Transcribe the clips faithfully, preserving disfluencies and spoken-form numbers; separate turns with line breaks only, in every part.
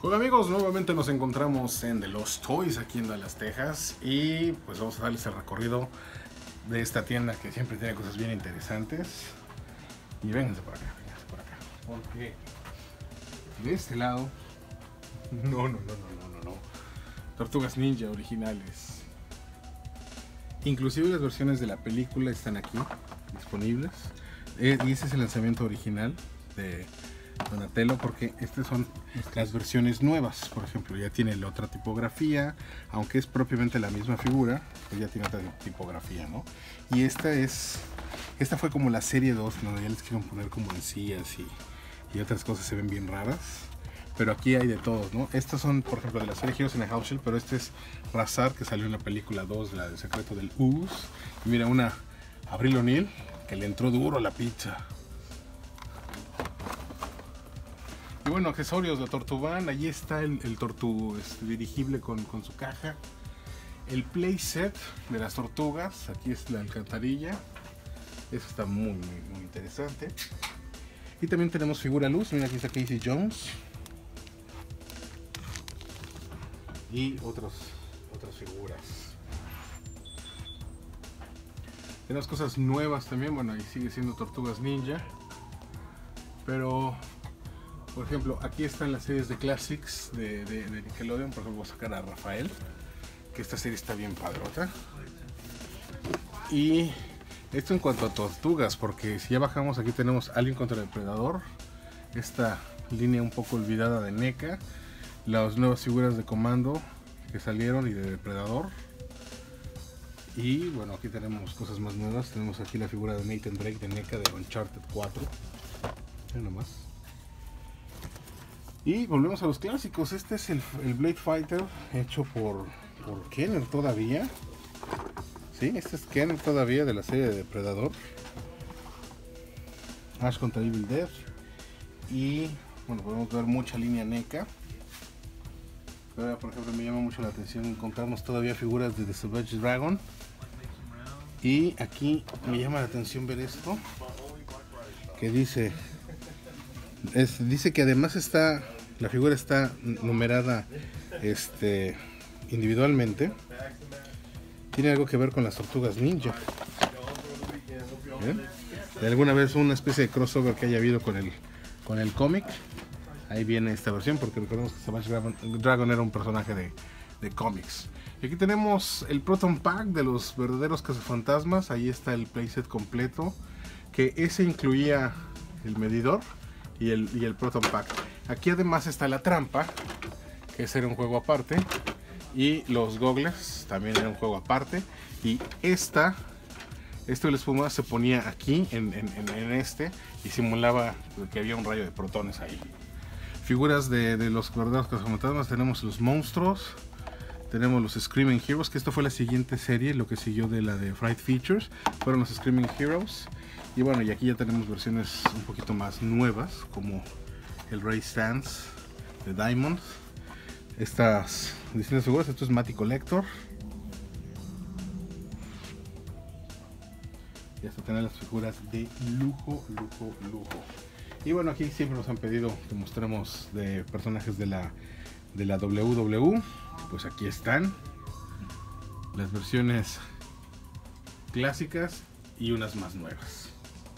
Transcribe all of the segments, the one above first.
Hola amigos, nuevamente nos encontramos en The Lost Toys aquí en Dallas, Texas, y pues vamos a darles el recorrido de esta tienda que siempre tiene cosas bien interesantes. Y vénganse por acá, vénganse por acá, porque de este lado, no, no, no, no, no, no, no, Tortugas Ninja originales. Inclusive las versiones de la película están aquí disponibles, eh, y ese es el lanzamiento original de Donatello, porque estas son las versiones nuevas. Por ejemplo, ya tiene la otra tipografía, aunque es propiamente la misma figura, pues ya tiene otra tipografía, ¿no? Y esta es, esta fue como la serie dos, donde ya les quieren poner como encías y, y otras cosas se ven bien raras. Pero aquí hay de todos, ¿no? Estas son, por ejemplo, de la serie Heroes in a House Shell, pero este es Razar, que salió en la película dos, la del secreto del Ooze. Y mira, una Avril O'Neil, que le entró duro a la pizza. Y bueno, accesorios de Tortugan, allí está el, el Tortu este, dirigible con, con su caja. El playset de las tortugas, aquí es la alcantarilla. Eso está muy, muy, muy interesante. Y también tenemos figura luz, mira aquí está Casey Jones. Y otros, otras figuras. Tenemos cosas nuevas también, bueno, ahí sigue siendo Tortugas Ninja. Pero... por ejemplo, aquí están las series de Classics de, de, de Nickelodeon. Por ejemplo, voy a sacar a Rafael, que esta serie está bien padrota. Y esto en cuanto a tortugas, porque si ya bajamos, aquí tenemos Alien contra el Depredador, esta línea un poco olvidada de NECA, las nuevas figuras de Comando que salieron y de Depredador. Y bueno, aquí tenemos cosas más nuevas. Tenemos aquí la figura de Nathan Drake de NECA de Uncharted cuatro. Ahí nomás. Y volvemos a los clásicos. Este es el, el Blade Fighter hecho por, por Kenner todavía. Sí, este es Kenner todavía de la serie de Depredador. Ash contra Evil Dead. Y bueno, podemos ver mucha línea NECA. Ahora, por ejemplo, me llama mucho la atención encontrarnos todavía figuras de The Savage Dragon. Y aquí me llama la atención ver esto, que dice... Es, dice que además está, la figura está numerada este, individualmente. Tiene algo que ver con las Tortugas Ninja. ¿Bien? De alguna vez una especie de crossover que haya habido con el, con el cómic. Ahí viene esta versión, porque recordemos que Savage Dragon era un personaje de, de cómics. Y aquí tenemos el Proton Pack de los verdaderos cazafantasmas. Ahí está el playset completo, que ese incluía el medidor y el, y el Proton Pack. Aquí además está la trampa, que ese era un juego aparte, y los gogles también era un juego aparte. Y esta, esto de la espuma se ponía aquí en, en, en este y simulaba que había un rayo de protones ahí. Figuras de, de los verdaderos cazafantasmas, tenemos los monstruos, tenemos los Screaming Heroes, que esto fue la siguiente serie, lo que siguió de la de Fright Features, fueron los Screaming Heroes. Y bueno, y aquí ya tenemos versiones un poquito más nuevas, como el Ray Stance de Diamond. Estas distintas figuras, esto es Matty Collector. Y hasta tener las figuras de lujo, lujo, lujo. Y bueno, aquí siempre nos han pedido que mostremos de personajes de la, de la W W. Pues aquí están las versiones clásicas y unas más nuevas.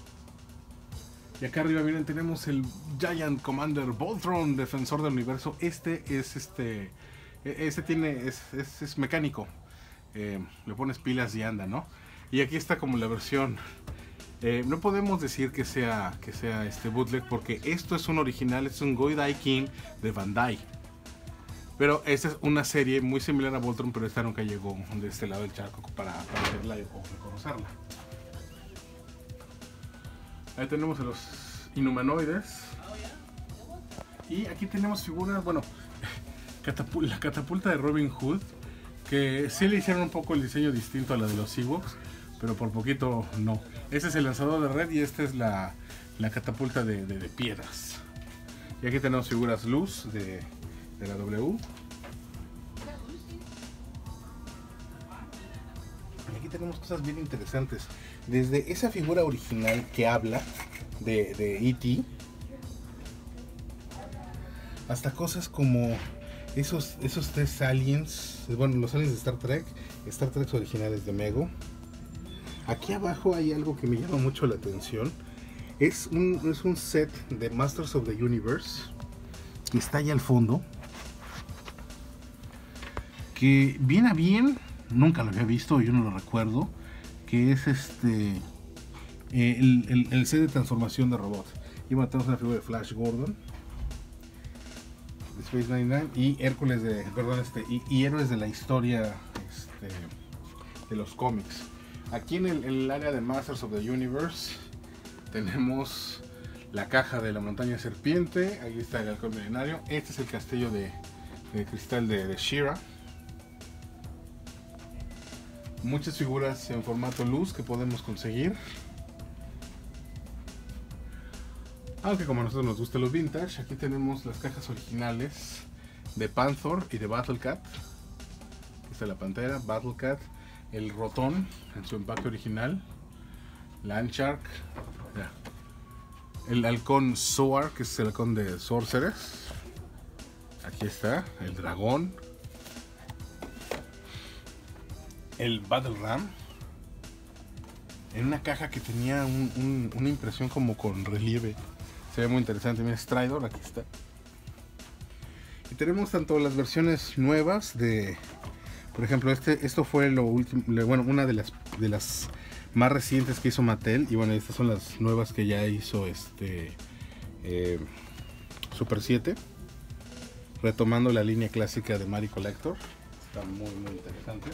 Y acá arriba, miren, tenemos el Giant Commander Voltron, defensor del universo. Este es este, este tiene, es, es, es mecánico. Eh, le pones pilas y anda, ¿no? Y aquí está como la versión. Eh, no podemos decir que sea, que sea este bootleg, porque esto es un original, es un Goidai King de Bandai. Pero esta es una serie muy similar a Voltron, pero esta nunca llegó de este lado del charco para, para verla o reconocerla. Ahí tenemos a los Inhumanoides. Y aquí tenemos figuras, bueno, catapul la catapulta de Robin Hood, que sí le hicieron un poco el diseño distinto a la de los Ewoks, pero por poquito no. Este es el lanzador de red y esta es la, la catapulta de, de, de piedras. Y aquí tenemos figuras luz de, de la W. Y aquí tenemos cosas bien interesantes. Desde esa figura original que habla de, de E T hasta cosas como esos, esos tres aliens, bueno, los aliens de Star Trek, Star Trek originales de Mego. Aquí abajo hay algo que me llama mucho la atención. Es un, es un set de Masters of the Universe que está ahí al fondo, que bien a bien nunca lo había visto, yo no lo recuerdo, que es este eh, el, el, el set de transformación de robot. Y bueno, tenemos una figura de Flash Gordon, de Space noventa y nueve, y Hércules de, perdón, este, y, y héroes de la historia este, de los cómics. Aquí en el, en el área de Masters of the Universe tenemos la caja de la montaña serpiente, aquí está el halcón milenario, este es el castillo de, de cristal de, de She-Ra. Muchas figuras en formato luz que podemos conseguir. Aunque como a nosotros nos gustan los vintage, aquí tenemos las cajas originales de Panther y de Battlecat. Aquí está la pantera, Battlecat, el Roton en su empaque original, Landshark, el halcón Soar, que es el halcón de Sorceress. Aquí está, el dragón, el Battle Ram, en una caja que tenía un, un, una impresión como con relieve. Se ve muy interesante. Mira, Stridor, aquí está. Y tenemos tanto las versiones nuevas de, por ejemplo, este, esto fue lo último, bueno, una de las de las más recientes que hizo Mattel. Y bueno, estas son las nuevas que ya hizo este eh, Super siete, retomando la línea clásica de Mary Collector. Están muy muy interesantes.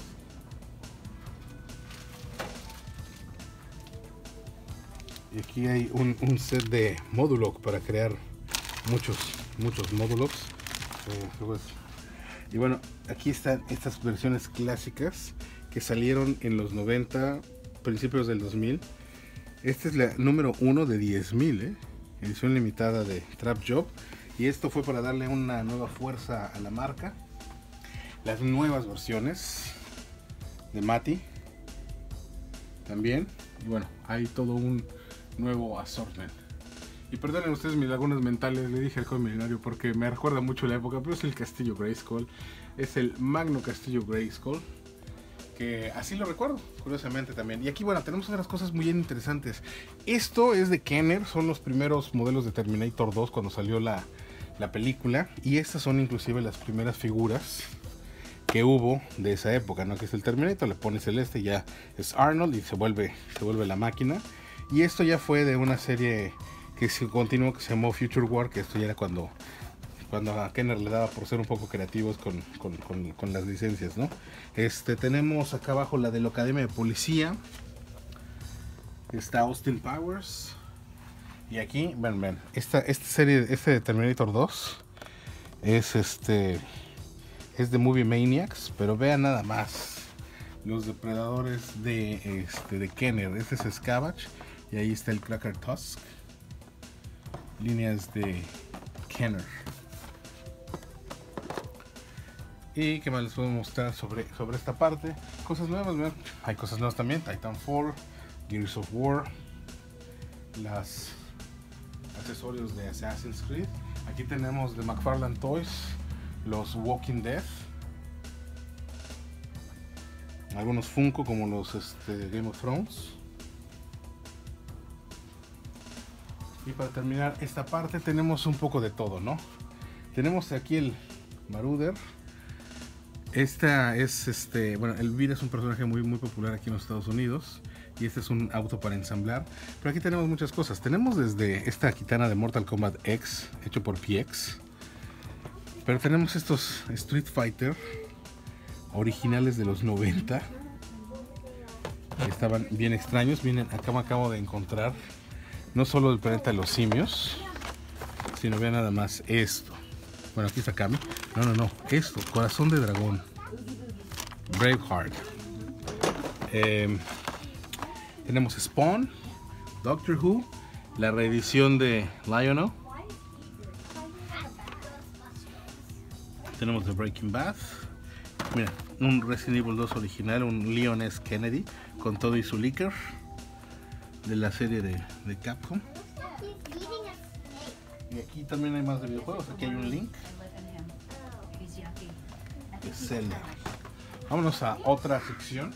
Y aquí hay un, un set de Modulok para crear muchos, muchos Moduloks. Eh, pues, y bueno, aquí están estas versiones clásicas que salieron en los noventa, principios del dos mil. Esta es la número uno de diez mil, ¿eh? Edición limitada de Trap Job. Y esto fue para darle una nueva fuerza a la marca. Las nuevas versiones de Mati también. Y bueno, hay todo un nuevo assortment. Y perdonen ustedes mis lagunas mentales, le dije halcón milenario porque me recuerda mucho la época, pero es el castillo Grayskull, es el magno castillo Grayskull, que así lo recuerdo, curiosamente también. Y aquí, bueno, tenemos otras cosas muy interesantes. Esto es de Kenner, son los primeros modelos de Terminator dos cuando salió la, la película, y estas son inclusive las primeras figuras que hubo de esa época, ¿no? Que es el Terminator, le pones el este, ya es Arnold y se vuelve, se vuelve la máquina. Y esto ya fue de una serie que se continuó, que se llamó Future War, que esto ya era cuando, cuando a Kenner le daba por ser un poco creativos con, con, con, con las licencias, ¿no? Este, tenemos acá abajo la de la Academia de Policía. Está Austin Powers. Y aquí, ven, ven, esta, esta serie, este de Terminator dos es este, es de Movie Maniacs, pero vean nada más los depredadores de, este, de Kenner. Este es Scavenge. Y ahí está el Cracker Tusk. Líneas de Kenner. Y qué más les puedo mostrar sobre, sobre esta parte. Cosas nuevas, ¿verdad? Hay cosas nuevas también. Titanfall, Gears of War, las accesorios de Assassin's Creed. Aquí tenemos de McFarlane Toys los Walking Dead. Algunos Funko como los este, Game of Thrones. Y para terminar esta parte tenemos un poco de todo, ¿no? Tenemos aquí el Marauder. Esta es este, bueno, el Elvira es un personaje muy muy popular aquí en los Estados Unidos. Y este es un auto para ensamblar. Pero aquí tenemos muchas cosas. Tenemos desde esta Kitana de Mortal Kombat X, hecho por P X. Pero tenemos estos Street Fighter originales de los noventa. Estaban bien extraños. Miren, acá me acabo de encontrar no solo el planeta de los simios, sino vean nada más esto. Bueno, aquí está Kami. No, no, no. Esto, Corazón de Dragón. Braveheart. Eh, tenemos Spawn, Doctor Who, la reedición de Lion-O. Tenemos The Breaking Bad. Mira, un Resident Evil dos original, un Leon S. Kennedy con todo y su liquor de la serie de, de Capcom. Y aquí también hay más de videojuegos. Aquí hay un Link de Zelda. Vámonos a otra sección.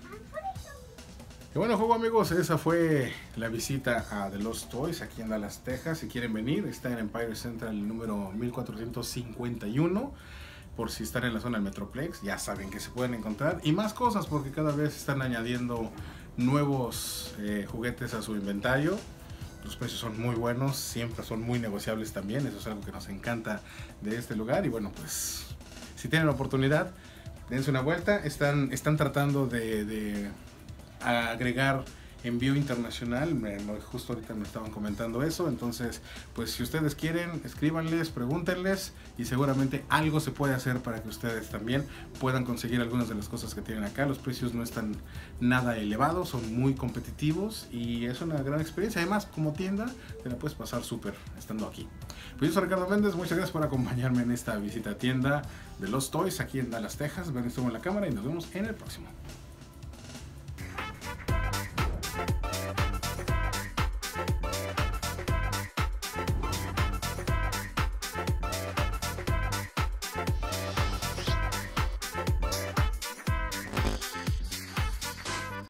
Y bueno, juego amigos, esa fue la visita a The Lost Toys aquí en Dallas, Texas. Si quieren venir, está en Empire Central número mil cuatrocientos cincuenta y uno. Por si están en la zona del Metroplex, ya saben que se pueden encontrar. Y más cosas, porque cada vez están añadiendo nuevos eh, juguetes a su inventario. Los precios son muy buenos, siempre son muy negociables también. Eso es algo que nos encanta de este lugar. Y bueno, pues si tienen la oportunidad, dense una vuelta. Están, están tratando de, de agregar envío internacional. Me, justo ahorita me estaban comentando eso. Entonces, pues si ustedes quieren, escríbanles, pregúntenles y seguramente algo se puede hacer para que ustedes también puedan conseguir algunas de las cosas que tienen acá. Los precios no están nada elevados, son muy competitivos y es una gran experiencia. Además, como tienda, te la puedes pasar súper estando aquí. Pues yo soy Ricardo Méndez, muchas gracias por acompañarme en esta visita a tienda de Lost Toys aquí en Dallas, Texas. Ven, estuvo en la cámara y nos vemos en el próximo.